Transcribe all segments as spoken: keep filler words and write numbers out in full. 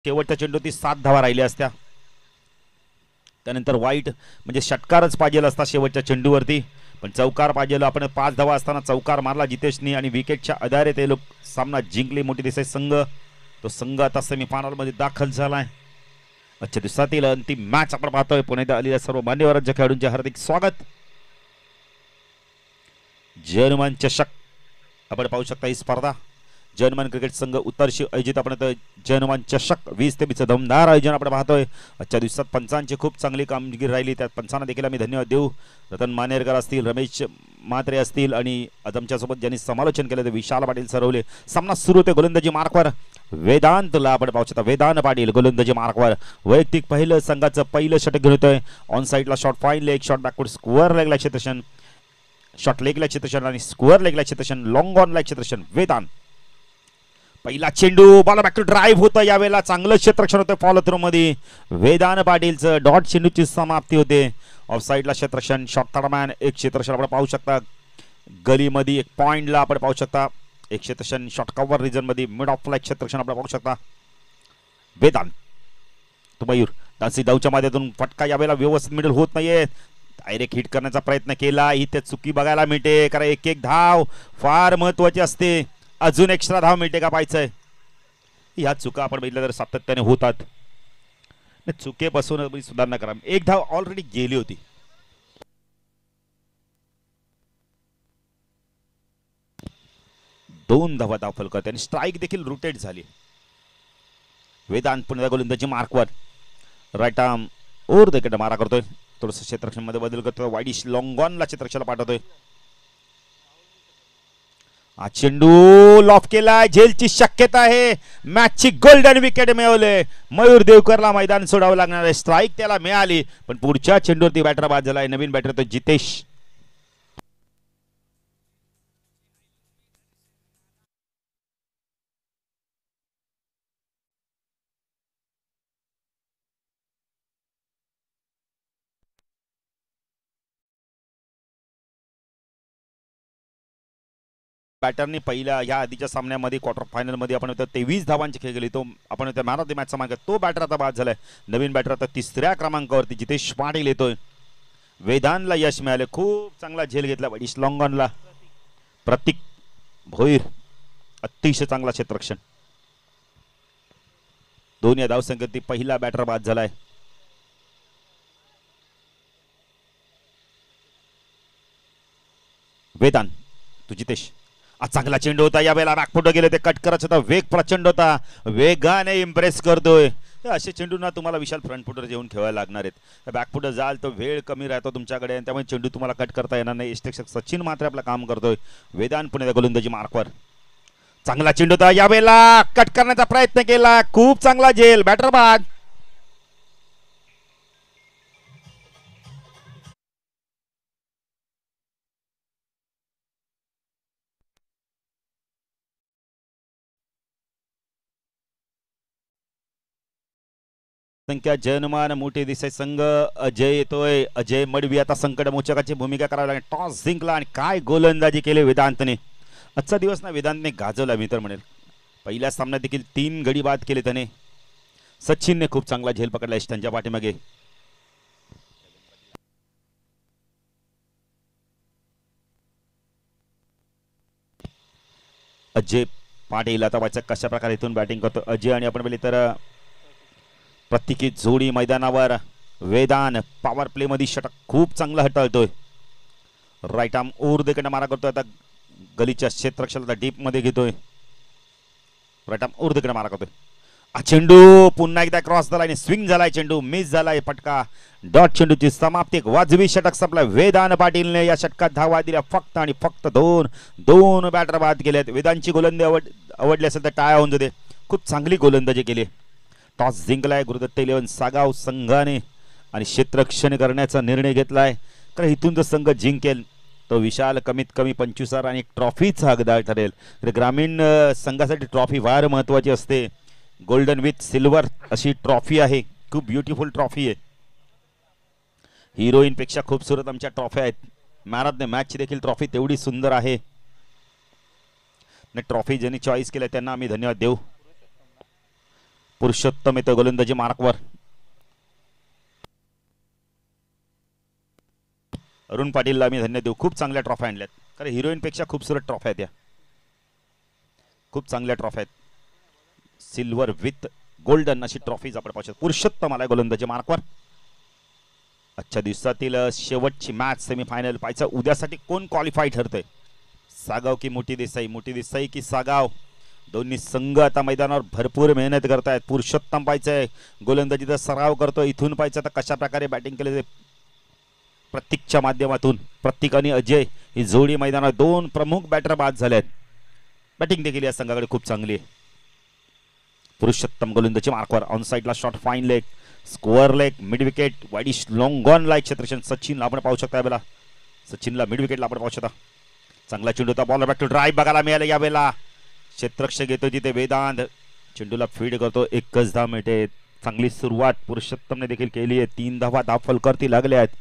शेवटच्या चेंडूवरती सात धावा राहिल्या असत्या. त्यानंतर वाईट म्हणजे षटकारच पाहिजे असता शेवटच्या चेंडूवरती, पण चौकार पाहिजे. आपण पाच धावा असताना चौकार मारला जितेशनी आणि विकेटच्या आधारे ते लोक सामना जिंकले. मोठी दिसाय संघ, तो संघ आता सेमीफायनल मध्ये दाखल झालाय. आजच्या दिवसातील अंतिम मॅच आपण पाहतोय. पुण्यात आलेल्या सर्व मान्यवरांच्या खेळाडूंचे हार्दिक स्वागत. जर्मन चषक आपण पाहू शकता. ही स्पर्धा जर्मन क्रिकेट संघ उत्तरशी आयोजित आपण जर्मन चषक वीस ते वीस दमदार आयोजन आपण पाहतोय. आजच्या दिवसात पंचांची खूप चांगली कामगिरी राहिली. त्या पंचांना देखील आम्ही धन्यवाद देऊ. रतन मानेरकर असतील, रमेश म्हात्रे असतील आणि आज आमच्यासोबत ज्यांनी समालोचन केलं ते विशाल पाटील सरवले. सामना सुरू होते गोलंदाजी मार्कवर वेदांतला आपण पाहू शकता. वेदांत पाटील गोलंदाजी मार्कवर वैयक्तिक पहिलं संघाचं पहिलं षटक घेऊन येतोय. ऑन साईडला shot fine leg, shot backward square लेगला क्षेत्रशन, शॉट लेगला क्षेत्रशन आणि स्क्वेअर लेगला क्षेत्रशन, लॉंग ऑनला क्षेत्रशन. वेदांत पहिला चेंडू बॉल बॅक टू ड्राईव्ह होतं. यावेळेला चांगलं क्षेत्ररक्षण होतं फॉलो थ्रो मध्ये. वेदांत पाटीलचं डॉट चेंडूची समाप्ती होते. ऑफ साईडला क्षेत्ररक्षण, शॉट थर्डमॅन एक क्षेत्ररक्षण आपण पाहू शकता. गलीमध्ये एक पॉइंटला आपण पाहू शकता एक क्षेत्ररक्षण. शॉट कव्हर रिजन मध्ये मिड ऑफ लाईक क्षेत्ररक्षण आपण पाहू शकता. वेदांत तो मयूर डान्सी धावच्या माध्यमातून फटका यावेळेला व्यवस्थित मिडल होत नाहीये. डायरेक्ट हिट करण्याचा प्रयत्न केला. ही ते चुकी बघायला मिळते, कारण एक एक धाव फार महत्वाची असते. अजून एक्स्ट्रा धाव मिळते का पाहायचंय. ह्या चुका आपण बघितल्या तर सातत्याने होतात. चुकेपासून सुधारणा करा. एक धाव ऑलरेडी गेली होती. दोन धावा धाव फलक आणि स्ट्राईक देखील रोटेट झाली. वेदांत पुन्हा गोलंदाजी मार्कवर राईट आर्म ओर देखील मारा करतोय. थोडस क्षेत्ररक्षण मध्ये बदल करतोय. वाईडिश लॉंग ऑनला क्षेत्ररक्षणाला पाठवतोय. हा चेंडू लॉफ केलाय. झेलची शक्यता आहे. मॅचची गोल्डन विकेट मिळवले. मयूर देवकरला मैदान सोडावं लागणार आहे. स्ट्राईक त्याला मिळाली, पण पुढच्या चेंडूवरती बॅटर बाद झालाय. नवीन बॅटर तो जितेश. बॅटरने पहिल्या या आधीच्या सामन्यामध्ये क्वार्टर फायनल मध्ये आपण तेवीस धावांची खेळ गेली. तो आपण मॅन ऑफ द मॅच मागे तो बॅटर आता बाद झालाय. नवीन बॅटर आता तिसऱ्या क्रमांकावरती जितेश पाटील येतोय. वेदांतला यश मिळाले. खूप चांगला झेल घेतला वाईडिश लॉंग ऑनला. प्रतीक भोईर अतिशय चांगला क्षेत्ररक्षण. दोन्ही धावसंख्येत पहिला बॅटर बाद झालाय. वेदांत तू जितेश. चांगला चेंडू होता. यावेळेला बॅकफुट गेले, ते कट करायचं होता. वेग प्रचंड होता. वेगाने इम्प्रेस करतोय. असे चेंडूंना तुम्हाला विशाल फ्रंट फुटर जेवून ठेवायला लागणार आहेत. बॅकफुटर जाल तर वेळ कमी राहतो तुमच्याकडे, त्यामुळे चेंडू तुम्हाला कट करता येणार नाही. यष्टरक्षक सचिन मात्र आपलं काम करतोय. वेदांत पुणे गोलंदाजी मार्कवर चांगला चेंडू होता. यावेळेला कट करण्याचा प्रयत्न केला. खूप चांगला झेल, बॅटर बाद. संख्या जनमान मोठे दिसाय संघ. अजय येतोय. अजय मडवी आता संकट मोचकाची भूमिका करावी लागेल. टॉस जिंकला आणि काय गोलंदाजी केली वेदांतने. आजचा दिवस ना वेदांतने गाजवला मी तर म्हणेल. पहिल्या सामन्यात देखील तीन गडी बाद केले त्याने. सचिनने खूप चांगला झेल पकडला त्यांच्या पाठीमागे. अजय पाटील आता वाचा कशा प्रकारे इथून बॅटिंग करतो अजय. आणि आपण पाहिले तर प्रत्येकी जोडी मैदानावर. वेदांत पॉवर प्ले मध्ये षटक खूप चांगला हाताळतोय. राईट आर्म ओर देखील मारा करतोय. आता गलीच्या क्षेत्ररक्षणाला डीप मध्ये घेतोय. राईट आर्म ओर देखील मारा करतोय. हा चेंडू पुन्हा एकदा क्रॉस झाला आणि स्विंग झालाय. चेंडू मिस झालाय. फटका. डॉट चेंडूची समाप्ती. एक वाजवी षटक संपला. वेदांत पाटीलने या षटकात धावा दिल्या फक्त आणि फक्त दोन. दोन बॅटर बाद केलेत. वेदांतची गोलंदाजी आवड आवडली असेल तर टाळ्या होऊन जाते. खूप चांगली गोलंदाजी केली. टॉस जिंकलाय गुरुदत्त इलेव्हन सागाव संघाने आणि क्षेत्ररक्षण करण्याचा निर्णय घेतलाय. कारण इथून जर संघ जिंकेल तो विशाल कमीत कमी पंचवीस हजार आणि ट्रॉफीचा हकदार ठरेल. ग्रामीण संघासाठी ट्रॉफी फार महत्वाची असते. गोल्डन विथ सिल्वर अशी ट्रॉफी आहे. खूप ब्युटिफुल ट्रॉफी आहे. हिरोईन पेक्षा खूपसूरत आमच्या ट्रॉफी आहेत. मॅन ऑफ द मॅच देखील ट्रॉफी तेवढी सुंदर आहे. ट्रॉफी ज्यांनी चॉईस केलं त्यांना आम्ही धन्यवाद देऊ. पुरुषोत्तम येतो गोलंदाजी मार्कवर. अरुण पाटीलला मी धन्य देऊ. खूप चांगल्या ट्रॉफ्या आणल्यात, कारण हिरोईन पेक्षा खूपसुरत ट्रॉफ्या आहेत या. खूप चांगल्या ट्रॉफ्या आहेत. सिल्वर विथ गोल्डन अशी ट्रॉफीज आपण पाहू शकतो. पुरुषोत्तम आलाय गोलंदाजी मार्कवर. आजच्या दिवसातील शेवटची मॅच सेमीफायनल पाहायचं उद्यासाठी कोण क्वालिफाय ठरतंय. सागाव की मोठी देसाई, मोठी देसाई की सागाव, दोन्ही संघ आता मैदानावर भरपूर मेहनत करतायत. पुरुषोत्तम पाहायचंय गोलंदाजीचा सराव करतो. इथून पाहायचं तर कशा प्रकारे बॅटिंग केले प्रतीकच्या माध्यमातून. प्रतीक आणि अजय ही जोडी मैदानात दोन प्रमुख बॅटर बाद झालेत. बॅटिंग देखील या संघाकडे खूप चांगली आहे. पुरुषोत्तम गोलंदाजी मार्कवर. ऑन साइडला shot fine leg, square leg, mid wicket, widish long on like क्षेत्रक्षण. सचिनला आपण पाहू शकता यावेळेला. सचिनला मिड विकेटला आपण पाहू शकता. चांगला चेंडू होता. बॉल बॅक टू ड्राईव्ह बघायला मिळाला यावेळेला. क्षेत्ररक्षक घेतो तिथे वेदांत, चेंडूला फीड करतो. एकच धाव मिळते. चांगली सुरुवात पुरुषोत्तमने देखील केली आहे. तीन धावा धाव फलकरती लागल्या आहेत.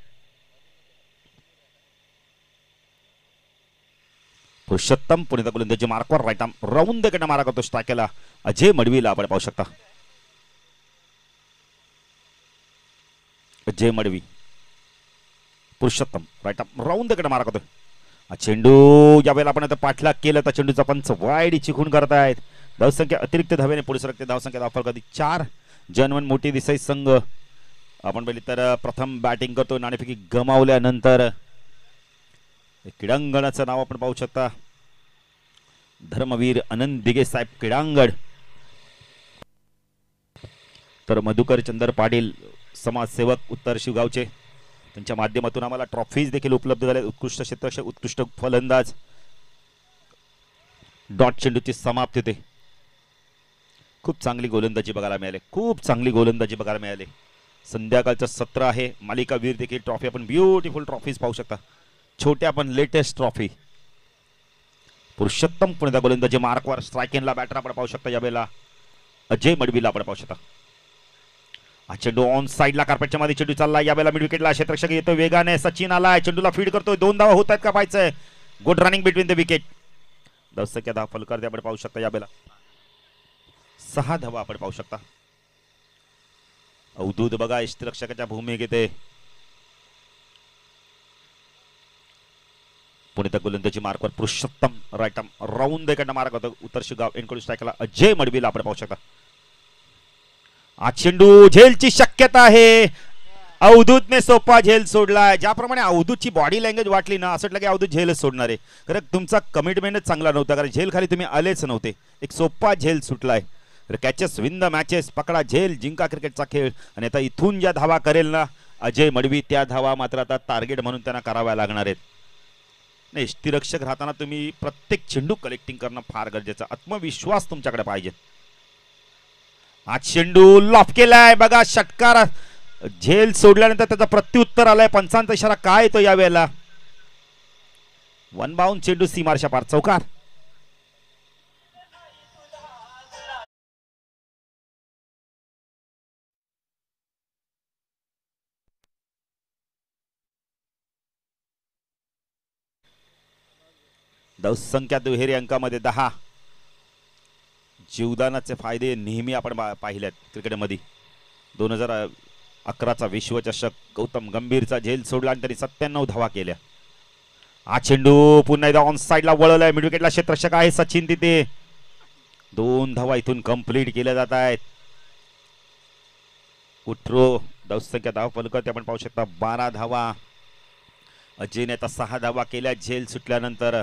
पुरुषोत्तम पुणे गोलंदाजी मार्कवर. राईट आर्म राऊंड द कडे मारा करतो स्ट्रायकला अजय मडवीला आपण पाहू शकता. Ajay Madvi, Purushottam right arm round the कडे मारा करतो. हा चेंडू यावेळेला आपण आता पाठलाग केला तर चेंडूचा पंच वाईड चिखून करतायत. धावसंख्या अतिरिक्त धावेने पुढे सरकते. धावसंख्या धावफल कधी चार. जनवन मोठी दिसाई संघ आपण पहिले तर प्रथम बॅटिंग करतो. नाणेफेकी गमावल्यानंतर क्रीडांगणाचं नाव आपण पाहू शकता. धर्मवीर आनंद दिगे साहेब क्रीडांगण. तर मधुकर चंदर पाटील समाजसेवक उत्तर शिवगावचे, त्यांच्या माध्यमातून आम्हाला ट्रॉफीज देखील उपलब्ध झाल्या. उत्कृष्ट क्षेत्ररक्षक, उत्कृष्ट फलंदाज. डॉट चेंडूची समाप्ती होते. खूप चांगली गोलंदाजी बघायला मिळाली. खूप चांगली गोलंदाजी बघायला मिळाली. संध्याकाळचं सत्र आहे. मालिका वीर देखील ट्रॉफी आपण ब्युटिफुल ट्रॉफीज पाहू शकता. छोट्या पण लेटेस्ट ट्रॉफी. पुरुषोत्तम पुणे गोलंदाजी मार्कवर. स्ट्रायकिंगला बॅटर आपण पाहू शकता यावेळेला अजय मडवीला आपण पाहू शकता. हा चेंडू ऑन साइडला कार्पेटच्या मध्ये चेंडू चालला यावेळेला मिड विकेटला. क्षेत्ररक्षक येतो वेगाने. सचिन आलाय, चेंडूला फीड करतोय. दोन धावा होत आहेत का पाहायचंय. Good running between the wicket. दस टक्के धावा फलकर आपण पाहू शकता यावेळेला. सहा धावा आपण पाहू शकता. अवधूत बघा क्षेत्ररक्षकाच्या भूमिकेत येते. पुणे गोलंदाजी मार्कवर. Purushottam right arm round the mark होतो. उत्तर शिवगाव एनकडून स्ट्रायकला अजय मडवीला आपण पाहू शकता. हा चेंडू झेलची शक्यता आहे. अवधूतने सोपा झेल सोडलाय. ज्याप्रमाणे अवधूतची बॉडी लँग्वेज वाटली ना, असं वाटलं की अवधूत झेलच सोडणार आहे. कारण तुमचा कमिटमेंटच चांगला नव्हता, कारण झेल खाली तुम्ही आलेच नव्हते. एक सोपा झेल सुटलाय. कॅचेस विन द मॅचेस, पकडा झेल, जिंका क्रिकेटचा खेळ. आणि आता इथून ज्या धावा करेल ना अजय मडवी, त्या धावा मात्र आता टार्गेट म्हणून त्यांना कराव्या लागणार आहेत. नाही, यष्टीरक्षक राहताना तुम्ही प्रत्येक चेंडू कलेक्टिंग करणं फार गरजेचं. आत्मविश्वास तुमच्याकडे पाहिजे. हा चेंडू लॉफ केलाय बघा. षटकार झेल सोडल्यानंतर त्याचा प्रत्युत्तर आलाय. पंचांचा इशारा काय येतो यावेळेला. वन बाउंड चेंडू सीमारच्या पार चौकार. धावसंख्या दुहेरी अंकामध्ये दहा. जीवदानाचे फायदे नेहमी आपण पाहिलेत क्रिकेटमध्ये. दोन हजार अकराचा विश्वचषक गौतम गंभीरचा झेल सोडला आणि तरी सत्त्याण्णव धावा केल्या. हा चेंडू पुन्हा एकदा ऑन साइडला वळवलाय. मिड विकेटला क्षेत्ररक्षक आहे सचिन तिथे. दोन धावा इथून कंप्लीट केल्या जात आहेत. उठरो धावसंख्या धाव फलक आपण पाहू शकता बारा धावा. अजयने आता सहा धावा केल्या झेल सुटल्यानंतर.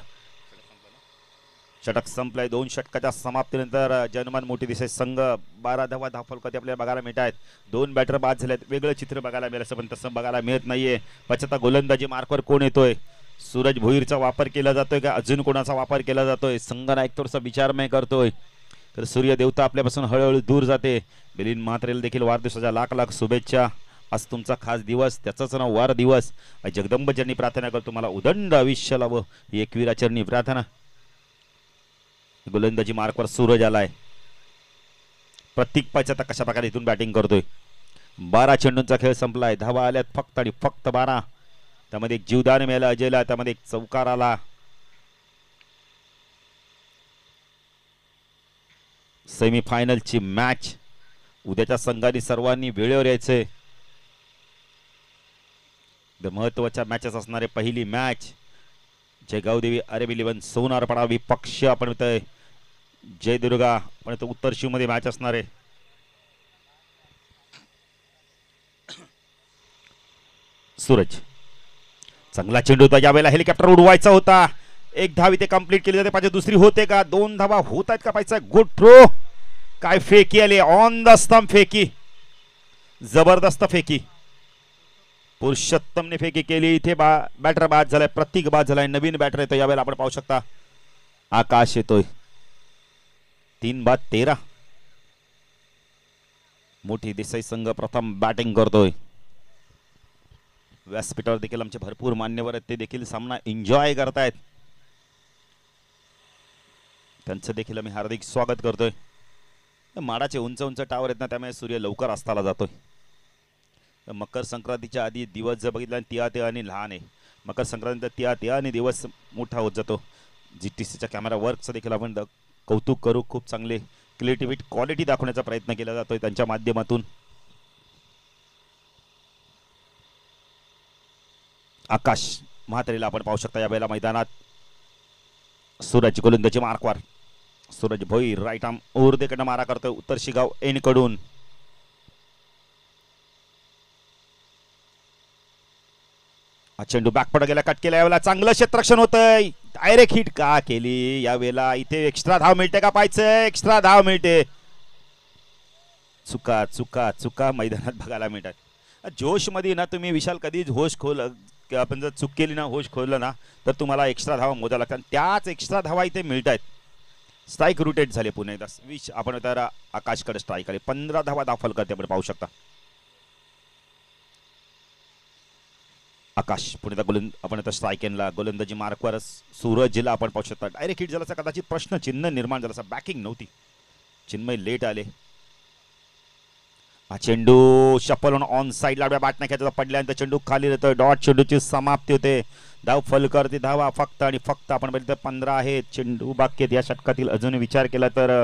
षटक संपलाय. दोन षटकाच्या समाप्तीनंतर जनमान मोठी दिसे संघ बारा धावा धाव फलकात आपल्याला बघायला मिळत आहेत. दोन बॅटर बाद झालेत. वेगळं चित्र बघायला मिळेल असं पण तसं बघायला मिळत नाहीये. पचता गोलंदाजी मार्कवर कोण येतोय. सूरज भोईरचा वापर केला जातोय का अजून कोणाचा वापर केला जातोय. संघनायक थोडासा विचारमय करतोय. तर सूर्य देवता आपल्यापासून हळूहळू दूर जाते. मिलिंद म्हात्रेला देखील वाढदिवसाच्या लाख लाख शुभेच्छा. आज तुमचा खास दिवस, त्याचाच नाव वार दिवस. जगदंब चरणी प्रार्थना करतो मला उदंड आयुष्य लाभो ही एकविरा चरणी प्रार्थना. गोलंदाजी मार्कवर सूरज आलाय. प्रतीक पाच आता कशा प्रकारे इथून बॅटिंग करतोय. बारा चेंडूंचा खेळ संपलाय. धावा आल्यात फक्त आणि फक्त बारा. त्यामध्ये एक जीवदान मिळालं अजयला. त्यामध्ये एक चौकार आला. सेमीफायनलची मॅच उद्याच्या संघाने सर्वांनी वेळेवर यायचंय. महत्वाच्या मॅचेस असणारे पहिली मॅच जयगावदेवी अरेब इलेव्हन सोनारपाडा विपक्ष आपण म्हणतोय जयदुर्गा पण उत्तर शिव मध्ये मॅच असणार आहे. सूरज चांगला चेंडू होता, यावेळेला हेलिकॉप्टर उडवायचा होता. एक धाव इथे कंप्लीट केली जाते पाहिजे, दुसरी होते का? दोन धावा होत आहेत का पाहिजे? Good throw. काय फेकी आली, ऑन द स्टंप फेकी, जबरदस्त फेकी. पुरुषोत्तमने फेकी केली इथे. बा बॅटर बाद झालाय, प्रतीक बाद झालाय, नवीन बॅटर येतो यावेळेला आपण पाहू शकता. आकाश येतोय. तीन बाद तेरा. मोठी देसाई संघ प्रथम बॅटिंग करतोय. व्यासपीठावर देखील आमचे भरपूर मान्यवर आहेत, ते देखील सामना एन्जॉय करतायत. त्यांचं देखील आम्ही हार्दिक स्वागत करतोय. माडाचे उंच उंच टावर आहेत ना, त्यामुळे सूर्य लवकर अस्ताला जातोय. मकर संक्रांतीच्या आधी दिवस जर बघितला तिया ते आणि लहान आहे, मकर संक्रांती तिया ते आणि दिवस मोठा होत जातो. जी टी सीच्या कॅमेरा वर्कचं देखील आपण कौतुक करू. खूप चांगले क्रिएटिव्हिटी क्वालिटी दाखवण्याचा प्रयत्न केला जातोय त्यांच्या माध्यमातून. आकाश म्हात्रेला आपण पाहू शकता यावेळेला मैदानात. सूरज गोलंदाजी मार्कवर. सूरज भोईर राईट आर्म ओरदेकडनं मारा करतोय उत्तर शिगाव एन कडून. चेंडू बॅकपड गेला, कट केला. यावेळेला चांगलं क्षेत्ररक्षण होतंय. डायरेक्ट हिट का केली यावेळेला? इथे एक्स्ट्रा धाव मिळते का पाहायचं? एक्स्ट्रा धाव मिळते. चुका चुका चुका मैदानात बघायला मिळतात. जोश मध्ये ना तुम्ही विशाल कधीच होश खोल, आपण जर चूक केली ना, होश खोललं ना, तर तुम्हाला एक्स्ट्रा धावा मोजावं लागतात. त्याच एक्स्ट्रा धावा इथे मिळत आहेत. स्ट्राईक रुटेट झाले पुन्हा एकदा. विश आपण तर आकाशकडे स्ट्राईक आले. पंधरा धावा दाखल करते आपण पाहू शकता. आकाश पुणे गोलंद आपण आता स्ट्राईक एनला गोलंदाजी मार्कवर. सूरजला आपण पाहू शकता डायरेक्ट हिट झाला. कदाचित प्रश्न चिन्ह निर्माण झाला, बॅकिंग नव्हती. चिन्मय लेट आले. हा चेंडू शपल ऑन साइड ला बॅट नाही खेळायचा, पडल्यानंतर चेंडू खाली येतोय. डॉट चेंडूची समाप्ती होते. धाव फलकर ती धावा फक्त आणि फक्त आपण बघितलं पंधरा आहेत. चेंडू बाकी आहेत या षटकातील. अजून विचार केला तर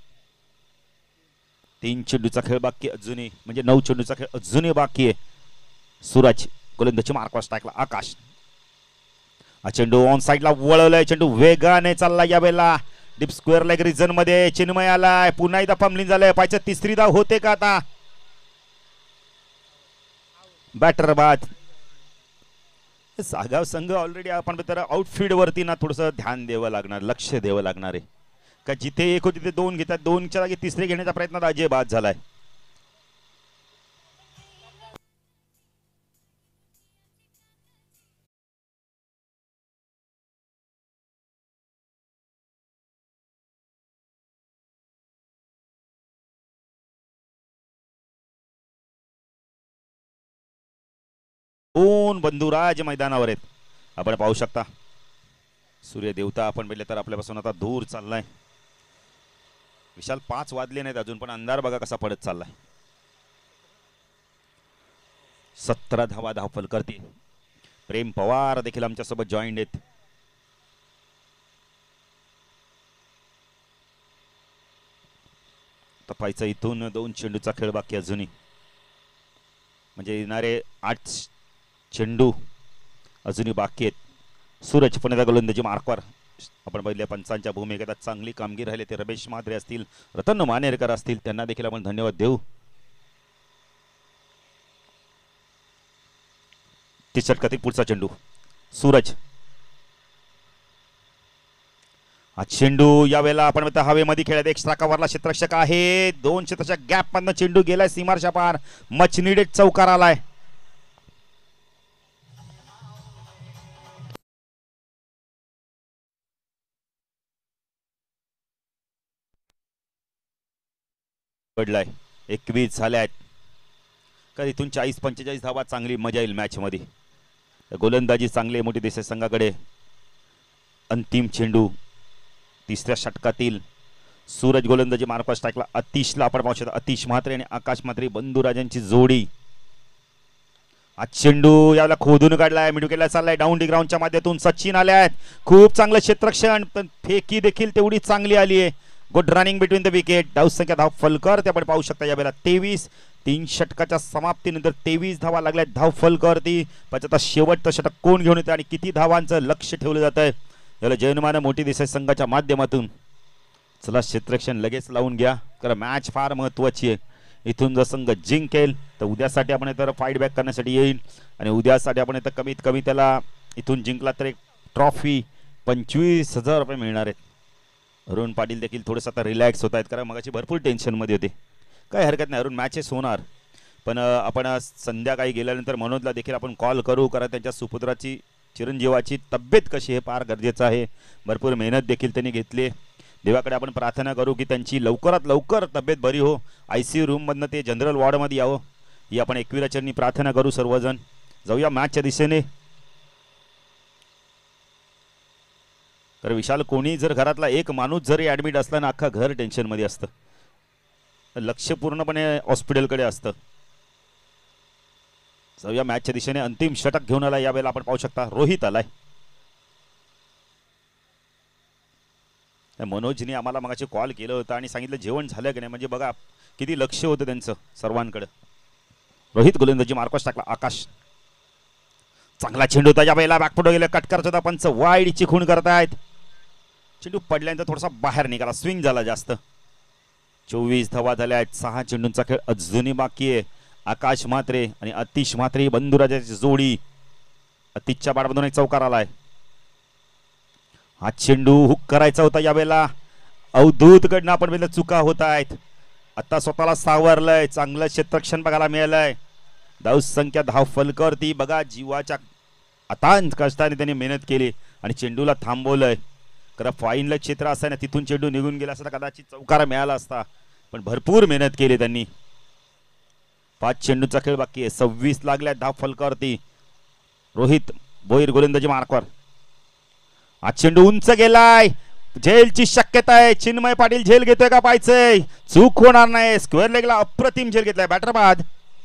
तीन चेंडूचा खेळ बाकी अजूनही, म्हणजे नऊ चेंडूचा खेळ अजूनही बाकी आहे. सूरज गोलंदाजी मार्कवर टाकला. आकाश हा चेंडू ऑन साइडला वळवलाय. चेंडू वेगाने चालला यावेळेला डीप स्क्वेअर लेग रिजन मध्ये. चिन्मय आलाय, पुन्हा एकदा फंबलिंग झालंय. पाहिजे तिसरी धाव होते का आता? बॅटर बाद. सागाव संघ ऑलरेडी आपण तर आउटफील्ड वरती ना थोडस ध्यान द्यावं लागणार, लक्ष द्यावं लागणार आहे का? जिथे एक होती तिथे दोन घेतात, दोनच्या जागी तिसरे घेण्याच्या प्रयत्नात अजय बाद झालाय. दोन बंधुराज मैदानावर आहेत आपण पाहू शकता. सूर्य देवता आपण बघितले तर आपल्यापासून आता दूर चाललाय. विशाल पाच वाजले नाहीत अजून, पण अंधार बघा कसा पडत चाललाय. सतरा धावा धावफल करते. प्रेम पवार देखील आमच्यासोबत जॉईंट आहेत. तपायचा इथून दोन चेंडूचा खेळ बाकी अजूनही, म्हणजे येणारे आठ चेंडू अजूनही बाकी आहेत. सूरज पुण्याचा गोलंदाजी मार्कवर. आपण बघितल्या पंचांच्या भूमिकेत चांगली कामगिरी राहिली. ते रमेश म्हात्रे असतील, रतन मानेरकर असतील, त्यांना देखील आपण धन्यवाद देऊ. ती षटकातील पुढचा चेंडू सूरज. हा चेंडू यावेळेला आपण हवेमध्ये खेळत. एक्स्ट्रा कव्हरला क्षेत्ररक्षक आहे. दोन क्षेत्राच्या गॅप मधनं चेंडू गेलाय सीमारच्या पार. मच निडेड चौकार आलाय. पडलाय. एकवीस झाल्या आहेत का? इथून चाळीस पंचेचाळीस धावा चांगली मजा येईल मॅच मध्ये. गोलंदाजी चांगली मोठी देसाई संघाकडे. अंतिम चेंडू तिसऱ्या षटकातील. सूरज गोलंदाजी मार्कवर टाकला. अतिशला आपण पाहू शकता. अतिश म्हात्रे आणि आकाश म्हात्रे बंधुराजांची जोडी. हा चेंडू याला खोदून काढलाय. मिडू केला चाललाय. डाऊन डी ग्राउंडच्या माध्यमातून सचिन आले आहेत. खूप चांगलं क्षेत्ररक्षण, पण फेकी देखील तेवढी चांगली आली आहे. Good running between the wicket. धावसंख्या धाव फलकर ते आपण पाहू शकता यावेळेला तेवीस. तीन षटकाच्या समाप्तीनंतर तेवीस धावा लागल्या धाव फलकवरती. पण आता शेवटचं षटक कोण घेऊन येतं आणि किती धावांचं लक्ष ठेवलं जात आहे याला जयनुमान मोठी देसाई संघाच्या माध्यमातून. चला क्षेत्ररक्षण लगेच लावून घ्या कारण मॅच फार महत्वाची आहे. इथून जर संघ जिंकेल तर उद्यासाठी आपण इथं फाईट बॅक करण्यासाठी येईल आणि उद्यासाठी आपण इथं कमीत कमी त्याला इथून जिंकला तर एक ट्रॉफी पंचवीस हजार रुपये मिळणार आहेत. अरुण पाटील देखील थोडंसं आता रिलॅक्स होत आहेत कारण मगाची भरपूर टेन्शनमध्ये होते. काही हरकत नाही, अरुण मॅचेस होणार पण आपण संध्याकाळी गेल्यानंतर मनोजला देखील आपण कॉल करू कारण त्यांच्या सुपुत्राची चिरंजीवाची तब्येत कशी आहे फार गरजेचं आहे. भरपूर मेहनत देखील त्यांनी घेतली. देवाकडे आपण प्रार्थना करू की त्यांची लवकरात लवकर तब्येत बरी हो. आय सी यू रूममधनं ते जनरल वॉर्डमध्ये यावं ही आपण एकविराचरणी प्रार्थना करू सर्वजण. जाऊया मॅचच्या दिशेने. तर विशाल कोणी जर घरातला एक माणूस जरी ॲडमिट असला ना अख्खा घर टेन्शनमध्ये असतं. लक्ष पूर्णपणे हॉस्पिटलकडे असतं. जाऊया मॅचच्या दिशेने. अंतिम षटक घेऊन आला यावेळेला आपण पाहू शकता रोहित आलाय. मनोजने आम्हाला मगाशी कॉल केलं होतं आणि सांगितलं जेवण झालं की नाही म्हणजे बघा किती लक्ष होतं त्यांचं सर्वांकडे. रोहित गोलंदाजी मार्कस टाकला. आकाश चांगला चेंडू होता यावेळेला बॅकफुट गेला. कटकर सुद्धा पंच वाईड चिखून करतायत. चेंडू पडल्यानंतर थोडासा बाहेर निघाला स्विंग झाला जास्त. चोवीस धावा झाल्या आहेत. सहा चेंडूंचा खेळ अजूनही बाकी आहे. आकाश म्हात्रे आणि अतिश म्हात्रे बंधुराजाची जोडी. अतिशच्या बाडमधून एक चौकार आलाय. हा चेंडू हुक करायचा होता यावेळेला. अवधूत कडनं आपण बघितलं चुका होत आहेत. आता स्वतःला सावरलंय. चांगलं क्षेत्ररक्षण बघायला मिळालंय. धाव संख्या धाव फलकावरती बघा जीवाच्या अतांत कष्टाने त्यांनी मेहनत केली आणि चेंडूला थांबवलंय. कारण फाईनला क्षेत्र असं ना तिथून चेंडू निघून गेला असता कदाचित चौकार मिळाला असता पण भरपूर मेहनत केली त्यांनी. पाच चेंडूचा खेळ बाकी आहे. सव्वीस लागल्या धाव फलकावरती. रोहित बोईर गोलंदाजी मार्कवर. हा चेंडू उंच गेलाय. झेलची शक्यता आहे. चिन्मय पाटील झेल घेतोय का पाहायचंय. चूक होणार नाही. स्क्वेअर लेगला अप्रतिम झेल घेतलाय बॅटर बाद.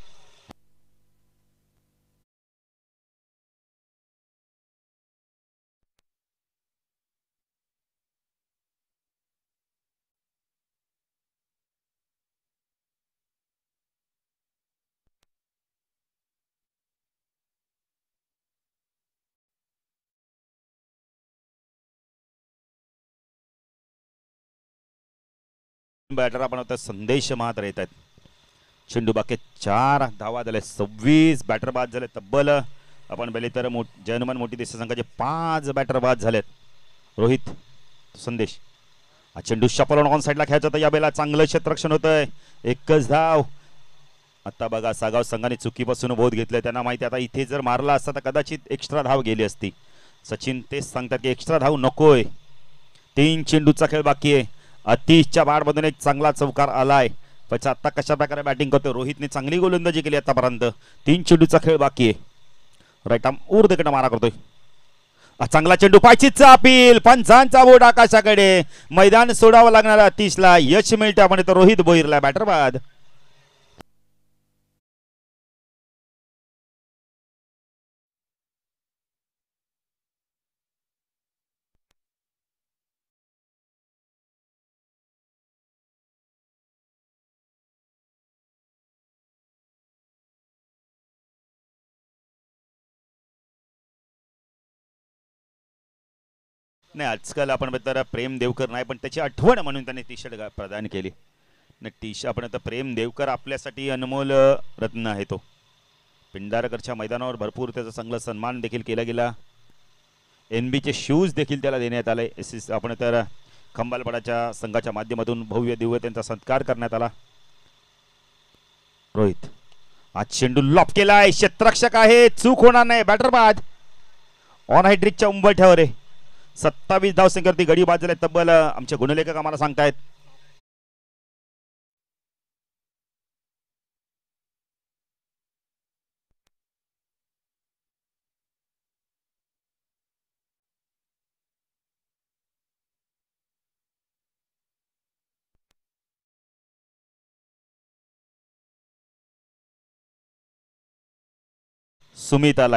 बॅटर आपण आता संदेश मात्र येत आहेत. चेंडू बाकी चार धावा झाले. सव्वीस बॅटर बाद झाले तब्बल. आपण पहिले तर मो जयनुमान मोठी देसाई संघाचे पाच बॅटर बाद झालेत. रोहित संदेश हा चेंडू शपलून ऑन साईडला खेळायचा होता यावेळेला. चांगलं क्षेत्ररक्षण होतंय. एकच धाव. आता बघा सागाव संघाने चुकीपासून बोध घेतलंय. त्यांना माहिती आता इथे जर मारला असता तर कदाचित एक्स्ट्रा धाव गेली असती. सचिन तेच सांगतात की एक्स्ट्रा धाव नकोय. तीन चेंडूचा खेळ बाकी आहे. अतिशच्या बाडमधून एक चांगला चौकार आलाय. पण आता कशा प्रकारे बॅटिंग करतोय. रोहितने चांगली गोलंदाजी केली आतापर्यंत. तीन चेंडूचा खेळ बाकी आहे. राईट आर्म ऊर्ध्वकडे मारा करतोय. चांगला चेंडू पायचीचा अपील. पंचांचा बोट आकाशाकडे. मैदान सोडावं लागणार अतिशला यश मिळते. आपण इथं रोहित बोईरला बॅटर बाद. नाही आजकाल आपण तर प्रेम देवकर नाही पण त्याची आठवण म्हणून त्याने टी शर्ट प्रदान केली. नाही टी शर्ट आपण आता प्रेम देवकर आपल्यासाठी अनमोल रत्न आहे. तो पिंडारकरच्या मैदानावर भरपूर त्याचा चांगला सन्मान देखील केला गेला. एन बीचे शूज देखील त्याला देण्यात आले. एस एस आपण तर खंबालपाड्याच्या संघाच्या माध्यमातून भव्य दिव्य त्यांचा सत्कार करण्यात आला. रोहित आज चेंडू लॉप केलाय. क्षेत्ररक्षक आहे. चूक होणार नाही. बॅटर बाद. ऑन हायड्रिकच्या उंबरठ्यावर आहे. सत्तावीस धाव संख्येवरती गडी बाद झाले तब्बल. आमचे गुणलेखक आम्हाला सांगतायत. सुमित आलाय.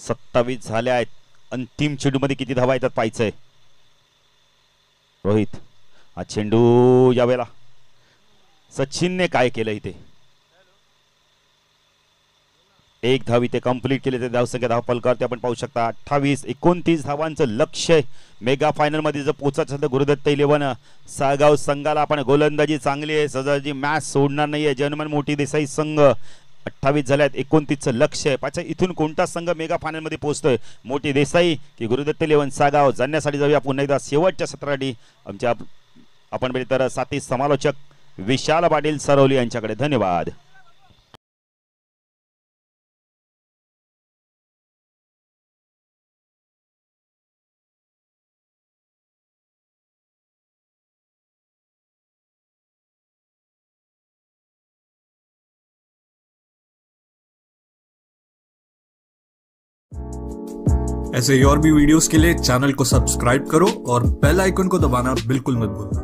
सत्तावीस झाले आहेत. अंतिम चेंडूमध्ये किती धावा येतात पाहायचंय. रोहित हा चेंडू यावेळेला सचिनने काय केलं इथे. एक धाव इथे कंप्लीट केले ते धावसंख्या धावपल करते आपण पाहू शकता. अठ्ठावीस एकोणतीस धावांचं लक्ष्य मेगा फायनल मध्ये जर पोहोचायचं तर गुरुदत्त इलेव्हन सागाव संघाला आपण गोलंदाजी चांगली आहे. सजाची मॅच सोडणार नाहीये. जनमन मोठी देसाई संघ अठ्ठावीस झाल्यात. एकोणतीसचं लक्ष आहे. पाचा इथून कोणता संघ मेगा फायनल मध्ये पोहोचतोय. मोठी देसाई की गुरुदत्त इलेव्हन सागाव. जाण्यासाठी जाऊया पुन्हा एकदा शेवटच्या सत्रासाठी आमच्या आपण बघितलं तर साथी समालोचक विशाल पाटील सरवली यांच्याकडे. धन्यवाद. ऐसे और भी वीडियोस के लिए चैनल को सब्सक्राइब करो और बेल आइकन को दबाना बिल्कुल मत भूलना।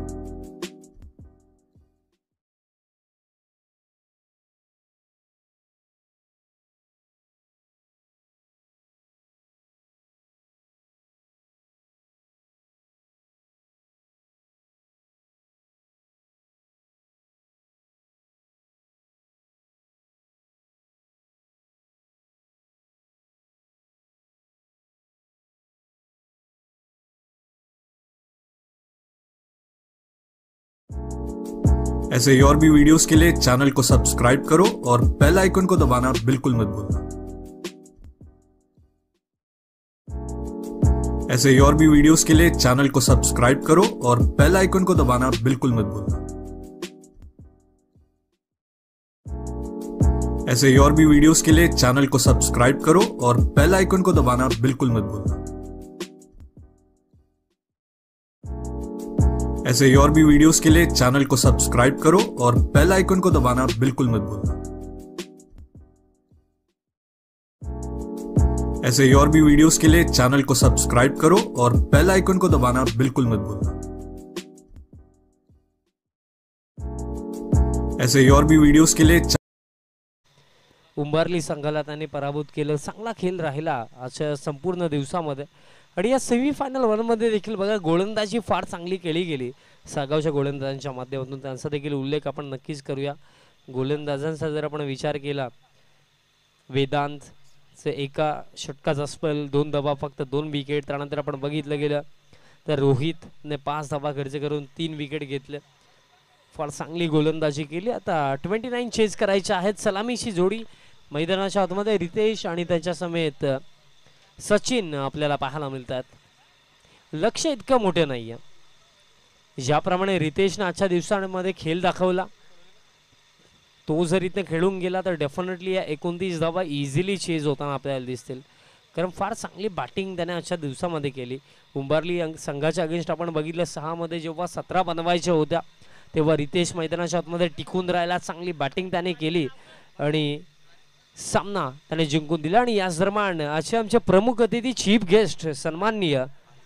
ऐसे और भी वीडियोस के लिए चैनल को सब्सक्राइब करो और बेल आइकन को दबाना बिल्कुल मत भूलना। ऐसे और भी वीडियोस के लिए चैनल को सब्सक्राइब करो और बेल आइकन को दबाना बिल्कुल मत भूलना। ऐसे और भी वीडियोस के लिए चैनल को सब्सक्राइब करो और बेल आइकन को दबाना बिल्कुल मत भूलना। ऐसे और भी वीडियोस के लिए चैनल को सब्सक्राइब करो और बेल आइकन को दबाना बिल्कुल मत भूलना। ऐसे और भी वीडियोस के लिए चैनल को सब्सक्राइब करो और बेल आइकन को दबाना बिल्कुल मत भूलना। ऐसे और भी वीडियोस के लिए उंबारली संघाला त्यांनी पराभूत केलं. चांगला खेळ राहिला आजच्या संपूर्ण दिवसामध्ये. आणि या सेमीफायनल वनमध्ये देखील बघा गोलंदाजी फार चांगली केली गेली सागावच्या गोलंदाजांच्या माध्यमातून. त्यांचा देखील उल्लेख आपण नक्कीच करूया. गोलंदाजांचा जर आपण विचार केला, वेदांतचे एका षटकाचा स्पेल, दोन धावा फक्त, दोन विकेट. त्यानंतर आपण बघितलं गेलं तर रोहितने पाच धावा खर्च करून तीन विकेट घेतले. फार चांगली गोलंदाजी केली. आता ट्वेंटी नाईन चेज करायचे आहेत. सलामीची जोडी मैदानाच्या आतमध्ये रितेश आणि त्याच्या समेत सचिन आपल्याला पाहायला मिळतात. लक्ष इतकं मोठं नाही आहे. ज्याप्रमाणे रितेशने आजच्या दिवसांमध्ये खेळ दाखवला, तो जर इथे खेळून गेला तर डेफिनेटली या एकोणतीस धावा इझिली चेज होताना आपल्याला दिसतील. कारण फार चांगली बॅटिंग त्याने आजच्या दिवसामध्ये केली. उंबारली संघाच्या अगेन्स्ट आपण बघितलं सहामध्ये जेव्हा सतरा बनवायच्या होत्या तेव्हा रितेश मैदानाच्या आतमध्ये टिकून राहायला चांगली बॅटिंग त्याने केली आणि सामना त्याने जिंकून दिला. आणि याच दरम्यान आजचे आमचे प्रमुख अतिथी चीफ गेस्ट सन्माननीय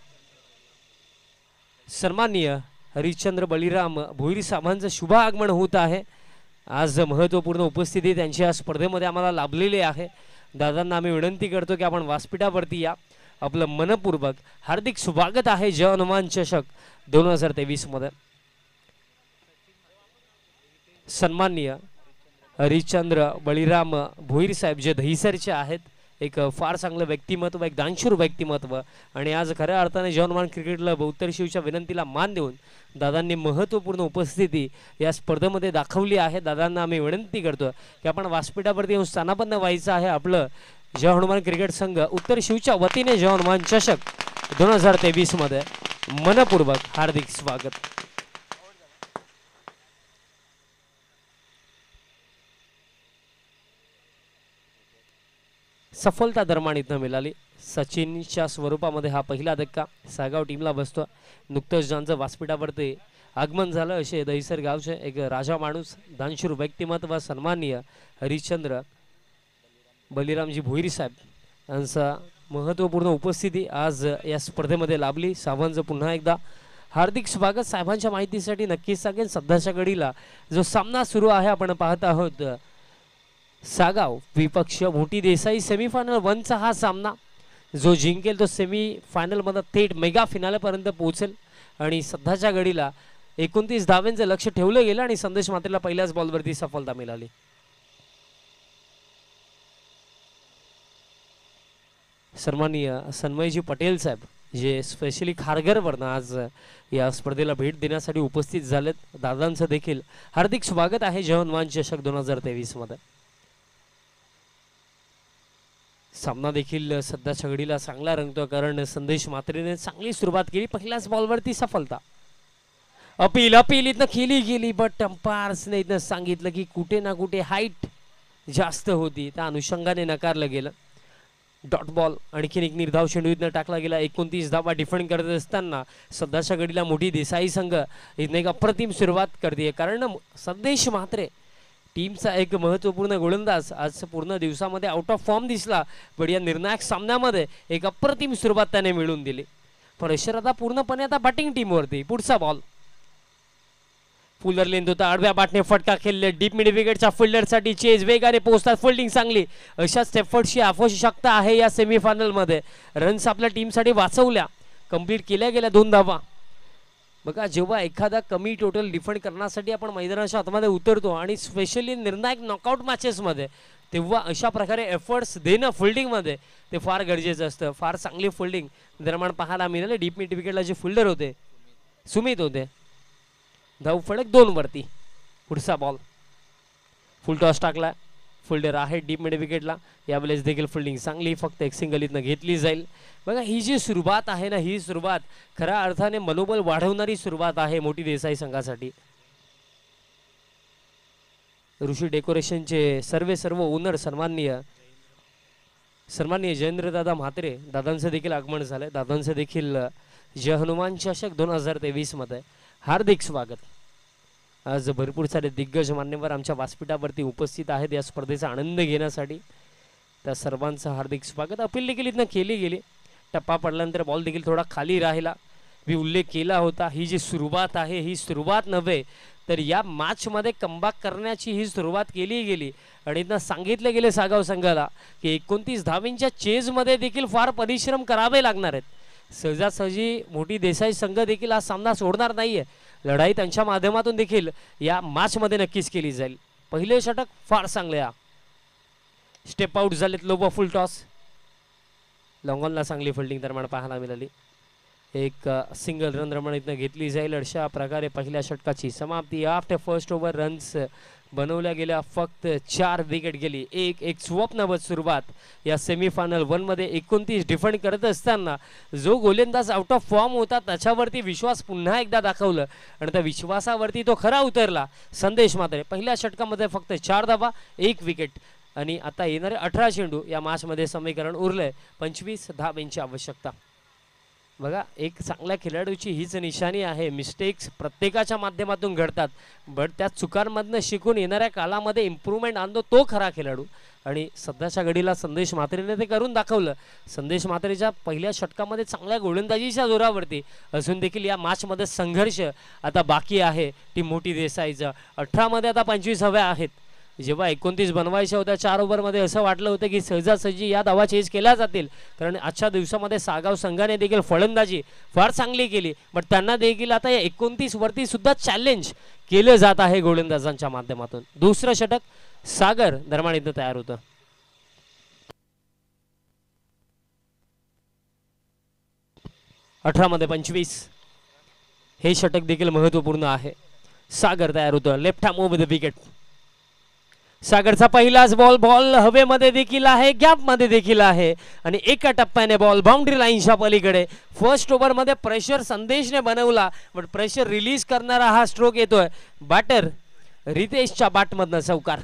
सन्माननीय हरिश्चंद्र बळीराम भोईर साहेबांचं शुभ आगमन होत आहे. आज महत्त्वपूर्ण उपस्थिती त्यांची या स्पर्धेमध्ये आम्हाला लाभलेली आहे. दादांना आम्ही विनंती करतो की आपण व्यासपीठावरती या. आपलं मनपूर्वक हार्दिक स्वागत आहे जय हनुमान चषक दोन हजार तेवीस मध्ये. सन्माननीय हरिश्चंद्र बळीराम भोईर साहेब जे दहिसरचे आहेत, एक फार चांगलं व्यक्तिमत्व, एक दानशूर व्यक्तिमत्व. आणि आज खऱ्या अर्थाने जय हनुमान क्रिकेट क्लब उत्तर शिवच्या विनंतीला मान देऊन दादांनी महत्त्वपूर्ण उपस्थिती या स्पर्धेमध्ये दाखवली आहे. दादांना आम्ही विनंती करतो की आपण व्यासपीठावरती येऊन स्थानापन्न व्हायचं आहे. आपलं जय हनुमान क्रिकेट संघ उत्तर शिवच्या वतीने जय हनुमान चषक दोन हजार तेवीस मध्ये मनपूर्वक हार्दिक स्वागत. सफलता दरम्यान इथं मिळाली. सचिनच्या स्वरूपामध्ये हा पहिला धक्का सागाव टीमला बसतो. नुकतंच ज्यांचं व्यासपीठावरती आगमन झालं असे दहिसर गावचे एक राजा माणूस, दानशूर व्यक्तिमत्व सन्माननीय हरिश्चंद्र बलिरामजी भोईर साहेब यांचा महत्त्वपूर्ण उपस्थिती आज या स्पर्धेमध्ये लाभली. साहेबांचं पुन्हा एकदा हार्दिक स्वागत. साहेबांच्या माहितीसाठी नक्कीच सांगेन सध्याच्या घडीला जो सामना सुरू आहे आपण पाहत आहोत सागाव विपक्ष मोठी देसाई सेमीफायनल वनचा हा सामना जो जिंकेल तो सेमी फायनलमध्ये थेट मेगा फिनालेपर्यंत पोहोचेल. आणि सध्याच्या घडीला एकोणतीस धाव्यांचं लक्ष ठेवलं गेलं आणि संदेश मात्रेला पहिल्याच बॉलवरती सफलता मिळाली. सन्माननीय सन्मयजी पटेल साहेब जे स्पेशली खारघरवरनं आज या स्पर्धेला भेट देण्यासाठी उपस्थित झालेत, दादांचं देखील हार्दिक स्वागत आहे जवान चषक दोन हजार तेवीस मध्ये. सामना देखील सध्याच्या घडीला चांगला रंगतो कारण संदेश मात्रेने चांगली सुरुवात केली. पहिल्याच बॉलवरती सफलता. अपील अपील इथनं केली गेली बट अंपायर्सने इथनं सांगितलं की कुठे ना कुठे हाईट जास्त होती, त्या अनुषंगाने नकारलं गेलं. डॉट बॉल आणखीन एक निर्धाव चेंडू इथनं टाकला गेला. एकोणतीस धावा डिफेंड करत असताना सध्याच्या घडीला मोठी देसाई संघ इथनं एक अप्रतिम सुरुवात करते कारण संदेश म्हात्रे टीमचा एक महत्त्वपूर्ण गोलंदाज आज पूर्ण दिवसामध्ये आउट ऑफ फॉर्म दिसला, पण या निर्णायक सामन्यामध्ये एक अप्रतिम सुरुवात त्याने मिळवून दिली. प्रेशर आता पूर्णपणे आता बॅटिंग टीमवरती. पुढचा बॉल फुलर लेंथ होता, आडव्या बाटने फटका खेळले. डीप मिड विकेटच्या फिल्डरसाठी चेज वेगाने पोहोचतात. फिल्डिंग चांगली. अशा स्टेफर्डची आवश्यकता आहे या सेमीफायनलमध्ये. रन्स आपल्या टीमसाठी वाचवल्या, कंप्लीट केल्या गेल्या दोन धावा. बघा जेव्हा एखादा कमी टोटल डिफेंड करण्यासाठी आपण मैदानाच्या आतमध्ये उतरतो आणि स्पेशली निर्णायक नॉकआउट मॅचेसमध्ये, तेव्हा अशा प्रकारे एफर्ट्स देणं फिल्डिंगमध्ये ते फार गरजेचं असतं. फार चांगली फिल्डिंग दरम्यान पाहायला मिळाले. डीप मिड विकेटला जे फिल्डर होते सुमित होते. धाव फलक दोन वरती. पुढचा बॉल फुल टॉस टाकला. फिल्डर आहे डीप मिड विकेटला. यावेळेस देखील फिल्डिंग चांगली, फक्त एक सिंगल इथनं घेतली जाईल. बघा ही जी सुरुवात आहे ना, ही सुरुवात खऱ्या अर्थाने मनोबल वाढवणारी सुरुवात आहे मोठी देसाई संघासाठी. ऋषी डेकोरेशनचे सर्वे सर्व ओनर सन्माननीय सन्माननीय जयेंद्रदादा म्हात्रे दादांचं देखील आगमन झालंय. दादांचं देखील जय हनुमान चषक दोन हजार तेवीस मध्ये हार्दिक स्वागत. आज भरपूर सारे दिग्गज मान्यवर आमच्या व्यासपीठावरती उपस्थित आहेत या स्पर्धेचा आनंद घेण्यासाठी. त्या सर्वांचं हार्दिक स्वागत. अपील देखील इथनं केली गेली. टप्पा पडल्यानंतर बॉल देखील थोडा खाली राहिला. मी उल्लेख केला होता, ही जी सुरुवात आहे ही सुरुवात नव्हे तर या मॅचमध्ये कमबॅक करण्याची ही सुरुवात केली गेली. आणि इथनं सांगितले गेले सागाव संघाला की एकोणतीस धावींच्या चेजमध्ये देखील फार परिश्रम करावे लागणार आहेत. सहजासहजी मोठी देसाई संघ देखील हा सामना सोडणार नाहीये. लढाई त्यांच्या माध्यमातून देखील या मॅचमध्ये नक्कीच केली जाईल. पहिले षटक फार चांगले. स्टेप आउट झालेत. लोबो फुल टॉस. लॉंगॉनला चांगली फिल्डिंग दरम्यान पाहायला मिळाली. एक सिंगल रन दरम्यान इथनं घेतली जाईल. अशा प्रकारे पहिल्या षटकाची समाप्ती. आफ्टर फर्स्ट ओव्हर रन्स बनवल्या गेल्या फक्त चार विकेट गेली. एक एक स्वप्नवत सुरुवात या सेमीफायनल वन मध्ये. एकोणतीस डिफेंड करत असताना जो गोलंदाज आउट ऑफ फॉर्म होता त्याच्यावरती विश्वास पुन्हा एकदा दाखवलं आणि त्या विश्वासावरती तो खरा उतरला संदेश मात्रे. पहिल्या षटकामध्ये फक्त चार धावा, एक विकेट आणि आता येणारे अठरा चेंडू या मॅचमध्ये समीकरण उरलंय पंचवीस धावांची आवश्यकता. बघा एक चांगल्या खेळाडूची हीच निशाणी आहे. मिस्टेक्स प्रत्येकाच्या माध्यमातून घडतात, बट त्या चुकांमधनं शिकून येणाऱ्या काळामध्ये इम्प्रूव्हमेंट आणतो तो खरा खेळाडू. आणि सध्याच्या घडीला संदेश मात्रेने ते करून दाखवलं. संदेश मात्रेच्या पहिल्या षटकामध्ये चांगल्या गोलंदाजीच्या जोरावरती अजून देखील या मॅचमध्ये संघर्ष आता बाकी आहे टीम मोठी देसाईचा. अठरा मध्ये आता पंचवीस हव्या आहेत. जेव्हा एकोणतीस बनवायच्या होत्या चार ओव्हरमध्ये असं वाटलं होतं की सहजासहजी या धावा चेज केल्या जातील, कारण आजच्या दिवसामध्ये सागाव संघाने देखील फलंदाजी फार चांगली केली. बट त्यांना देखील आता या एकोणतीस वरती सुद्धा चॅलेंज केलं जात आहे गोलंदाजांच्या माध्यमातून. दुसरं षटक सागर दरम्यान इथं तयार होतं. अठरा मध्ये पंचवीस हे षटक देखील महत्वपूर्ण आहे. सागर तयार होतं. Left arm over the wicket. सागरचा पहिलाच बॉल बॉल हवेमध्ये देखील आहे, गॅप मध्ये देखील आहे आणि एका टप्प्याने बॉल बाउंड्री लाईनच्या पलीकडे. फर्स्ट ओव्हर मध्ये प्रेशर संदेशने बनवला, पण प्रेशर रिलीज करणारा हा स्ट्रोक येतोय बॅटर रितेशच्या बॅटमधनं. चौकार.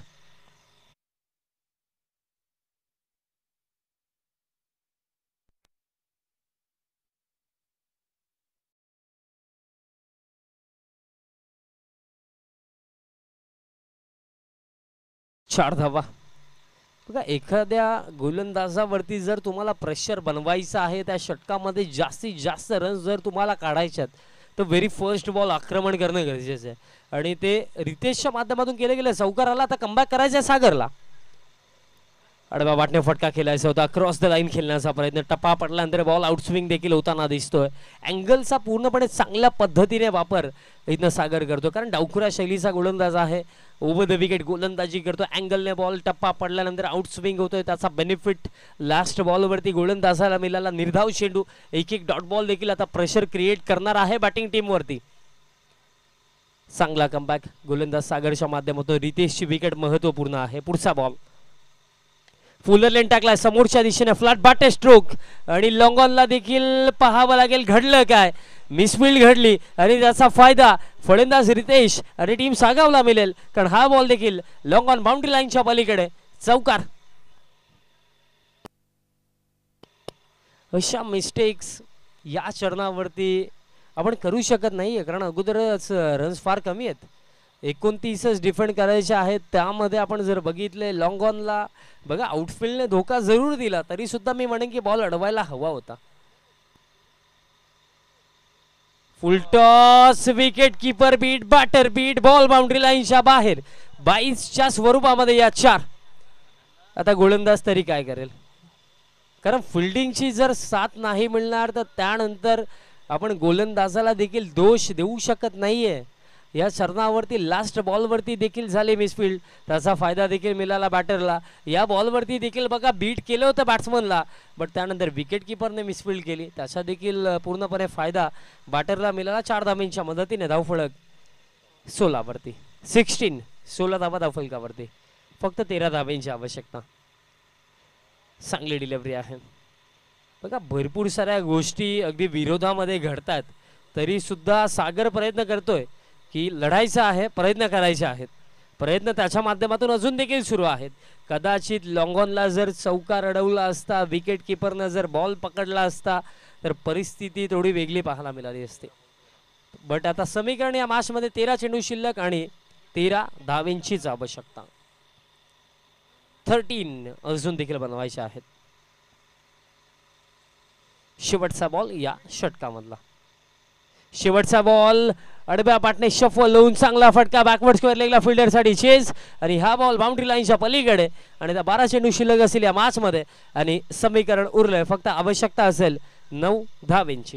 चार धावा. बघा एखाद्या गोलंदाजावरती जर तुम्हाला प्रेशर बनवायचं आहे, त्या षटकामध्ये जास्तीत जास्त रन जर तुम्हाला काढायच्यात तर व्हेरी फर्स्ट बॉल आक्रमण करणं गरजेचं आहे आणि ते रितेशच्या माध्यमातून केलं गेलं. चौकार आला, आता कमबॅक करायचं आहे सागरला. आडव्या वाटणे फटका खेळायचा होता, क्रॉस द लाईन खेळण्याचा प्रयत्न, टप्पा पडल्यानंतर बॉल आउटस्विंग देखील होताना दिसतोय. अँगलचा पूर्णपणे चांगल्या पद्धतीने वापर इथनं सागर करतो, कारण डावखुरा शैलीचा गोलंदाज आहे. ओव्हर द विकेट गोलंदाजी करतो, अँगलने बॉल टप्पा पडल्यानंतर आउटस्विंग होतोय, त्याचा बेनिफिट लास्ट बॉलवरती गोलंदाजाला मिळाला. निर्धाव चेंडू, एक एक डॉट बॉल देखील आता प्रेशर क्रिएट करणार आहे बॅटिंग टीमवरती. चांगला कमबॅक गोलंदाज सागरच्या माध्यमातून. रितेशची विकेट महत्वपूर्ण आहे. पुढचा बॉल फुलर लेन टाकलाय समोरच्या दिशेने, फ्लॅट बाटे स्ट्रोक आणि लॉंग ऑनला देखील पाहावं लागेल घडलं काय. मिसफिल्ड घडली आणि त्याचा फायदा फलंदाज रितेश आणि टीम सागावला मिळेल, कारण हा बॉल देखील लॉंग ऑन बाउंड्री लाईनच्या पलीकडे चौकार. अशा मिस्टेक्स या चरणावरती आपण करू शकत नाहीये, कारण अगोदरच रन्स फार कमी आहेत. एकोणतीसच डिफेंड करायचे आहेत, त्यामध्ये आपण जर बघितले लॉंग ऑनला बघा आउटफील्डने धोका जरूर दिला, तरी सुद्धा मी म्हणेन की बॉल अडवायला हवा होता. Full toss, wicket keeper beat, batter beat, ball boundary लाईनच्या बाहेर. बाईसच्या स्वरूपामध्ये या चार. आता गोलंदाज तरी काय करेल, कारण फिल्डिंगची जर साथ नाही मिळणार तर त्यानंतर आपण गोलंदाजाला देखील दोष देऊ शकत नाहीये. या चरणावरती लास्ट बॉलवरती देखील झाले मिसफिल्ड, त्याचा फायदा देखील मिळाला बॅटरला. या बॉलवरती देखील बघा बीट केलं होतं बॅट्समनला, बट त्यानंतर विकेट किपरने मिसफिल्ड केली, त्याचा देखील पूर्णपणे फायदा बॅटरला मिळाला. चार धाब्यांच्या मदतीने धावफलक सोळावरती, सिक्स्टीन सोळा धाबा धावफलकावरती, फक्त तेरा धाब्यांची आवश्यकता. चांगली डिलिव्हरी आहे. बघा भरपूर साऱ्या गोष्टी अगदी विरोधामध्ये घडतात, तरी सुद्धा सागर प्रयत्न करतोय की लढायचं आहे, प्रयत्न करायचे आहेत. प्रयत्न त्याच्या माध्यमातून अजून देखील सुरू आहेत. कदाचित लॉंगॉनला जर चौकार अडवला असता, विकेट किपरनं जर बॉल पकडला असता, तर परिस्थिती थोडी वेगळी पाहायला मिळाली असते. बट आता समीकरण या मॅचमध्ये तेरा चेंडू शिल्लक आणि तेरा धावेंचीच आवश्यकता. थर्टीन अजून देखील बनवायचे आहेत. शेवटचा बॉल या षटकामधला. शेवटचा बॉल अडब्या पाटणे शफल होऊन चांगला फटका बॅकवर्ड स्क्वेअर लेगला फिल्डरसाठी चेज, आणि हा बॉल बाउंड्री लाईनच्या पलीकडे. आणि त्या बारा चेंडू शिल्लक असेल या मॅच मध्ये, आणि समीकरण उरलंय फक्त आवश्यकता असेल नऊ धावेंची.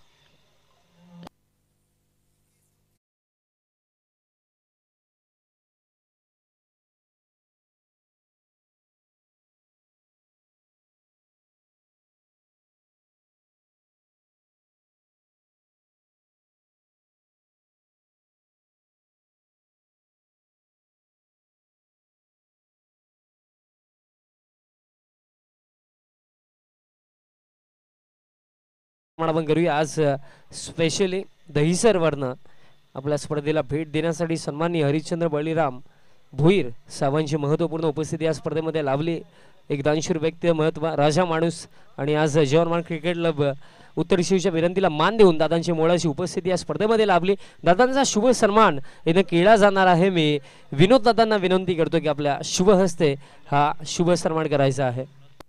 आपण करूया आज स्पेशली दहिसर वरनं आपल्या स्पर्धेला भेट देण्यासाठी सन्माननीय हरिश्चंद्र बळीराम भोईर साहेबांची महत्वपूर्ण उपस्थिती या स्पर्धेमध्ये लाभली. एक दानशूर व्यक्ती, महत्व राजा माणूस, आणि आज जवाहरमान क्रिकेट क्लब उत्तर शिवच्या विनंतीला मान देऊन दादांची मोलाची उपस्थिती या स्पर्धेमध्ये लाभली. दादांचा शुभ सन्मान इथं केला जाणार आहे. मी विनोद दादांना विनंती करतो की आपल्या शुभ हस्ते हा शुभ सन्मान करायचा आहे.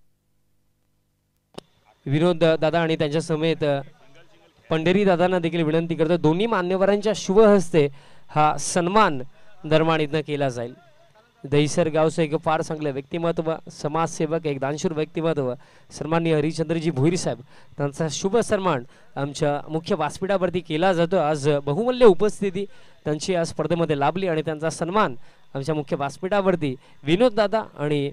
विनोद दादा आणि त्यांच्या समेत पंढरी दादांना देखील विनंती करतो, दोन्ही मान्यवरांच्या शुभ हस्ते हा सन्मान दरम्यान इथं केला जाईल. दहिसर गावचं एक फार चांगलं व्यक्तिमत्व, समाजसेवक, एक दानशूर व्यक्तिमत्व सन्माननीय हरिश्चंद्रजी भोईर साहेब, त्यांचा शुभ सन्मान आमच्या मुख्य व्यासपीठावरती केला जातो. आज बहुमूल्य उपस्थिती त्यांची या स्पर्धेमध्ये लाभली, आणि त्यांचा सन्मान आमच्या मुख्य व्यासपीठावरती विनोद दादा आणि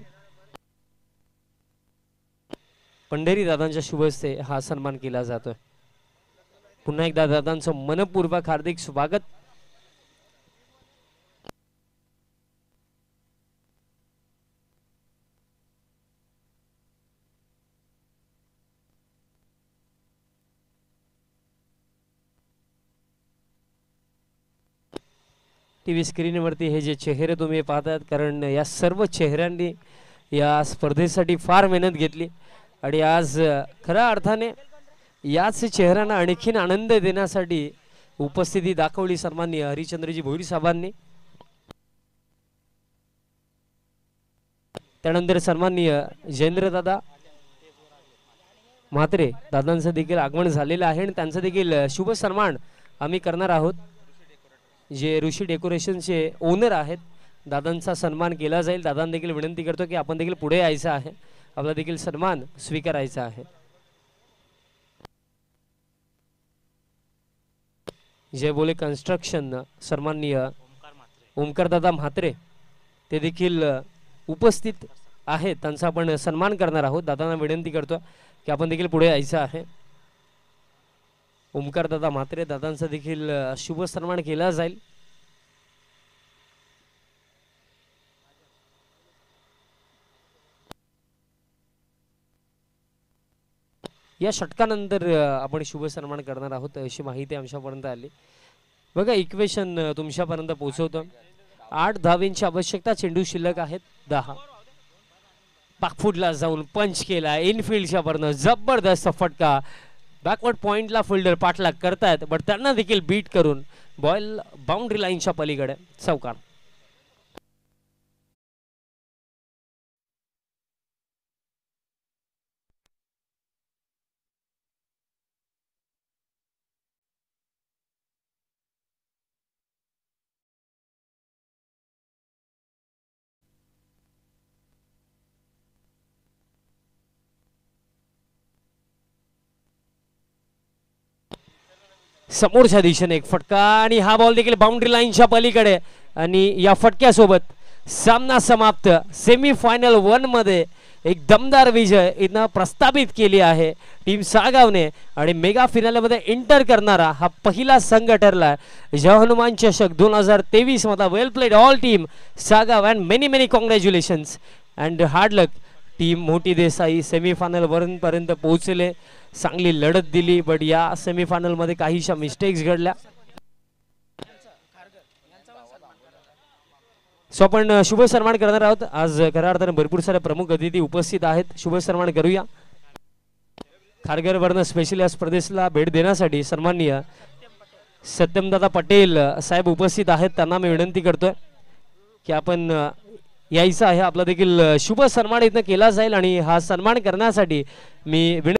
पंढरी दादांच्या शुभ हस्ते हा सन्मान केला जातोय. पुन्हा एकदा दादांचं मनपूर्वक हार्दिक स्वागत. टीव्ही स्क्रीनवरती हे जे चेहरे तुम्ही पाहतात, कारण या सर्व चेहऱ्यांनी या स्पर्धेसाठी फार मेहनत घेतली, आणि आज खऱ्या अर्थाने याच चेहऱ्यांना आणखीन आनंद देण्यासाठी उपस्थिती दाखवली सन्माननीय हरिश्चंद्रजी भोईर साहेबांनी. त्यानंतर सन्माननीय जयेंद्र दादा म्हात्रे दादांचं देखील आगमन झालेलं आहे, आणि त्यांचं देखील शुभ सन्मान आम्ही करणार आहोत. जे ऋषी डेकोरेशनचे ओनर आहेत दादांचा सन्मान केला जाईल. दादांना देखील विनंती करतो की आपण देखील पुढे यायचं आहे, आपला देखील सन्मान स्वीकारायचा आहे. जय बोले कन्स्ट्रक्शन सन्माननीय ओमकार दादा म्हात्रे ते देखील उपस्थित आहेत, त्यांचा आपण सन्मान करणार आहोत. दादांना विनंती करतो की आपण देखील पुढे यायचं आहे. ओमकार दादा म्हात्रे दादांचा देखील शुभ सन्मान केला जाईल. या षटकानंतर आपण शुभ सन्मान करणार आहोत अशी माहिती आमच्यापर्यंत आली. बघा इक्वेशन तुमच्यापर्यंत पोहोचवतो. आठ धावेंची आवश्यकता, चेंडू शिल्लक आहेत दहा. पाकफुटला जाऊन पंच केला इनफिल्डच्या वरनं, जबरदस्त फटका. बॅकवर्ड पॉइंटला फिल्डर पाठलाग करतायत, बट त्यांना देखील बीट करून बॉल बाउंड्री लाईनच्या पलीकडे चौकार. समोरच्या दिशेने एक फटका आणि हा बॉल देखील बाउंड्री लाईनच्या पलीकडे आणि या फटक्यासोबत सामना समाप्त. सेमी फायनल वन मध्ये एक दमदार विजय इथं प्रस्थापित केली आहे टीम सागावने आणि मेगा फिनालेमध्ये एंटर करणारा हा पहिला संघ ठरला. जय हनुमान चषक दोन हजार तेवीस मध्ये well played all team Sagaon and many many congratulations and hard luck. Team मोठी देसाई सेमीफायनल वरपर्यंत पोहोचले, चांगली लढत दिली, बट या सेमीफायनल मध्ये काहीशा मिस्टेक्स घडल्या. सो आपण शुभ सन्मान करणार आहोत. आज खऱ्या अर्थाने भरपूर सारे प्रमुख अतिथी उपस्थित आहेत. शुभ सन्मान करूया. खारघर वर्ण स्पेशली या स्पर्धेला भेट देण्यासाठी सन्माननीय सत्यमदादा पटेल साहेब उपस्थित आहेत. त्यांना मी विनंती करतोय की आपण यायचं आहे. आपला देखील शुभ सन्मान इथं केला जाईल आणि हा सन्मान करण्यासाठी मी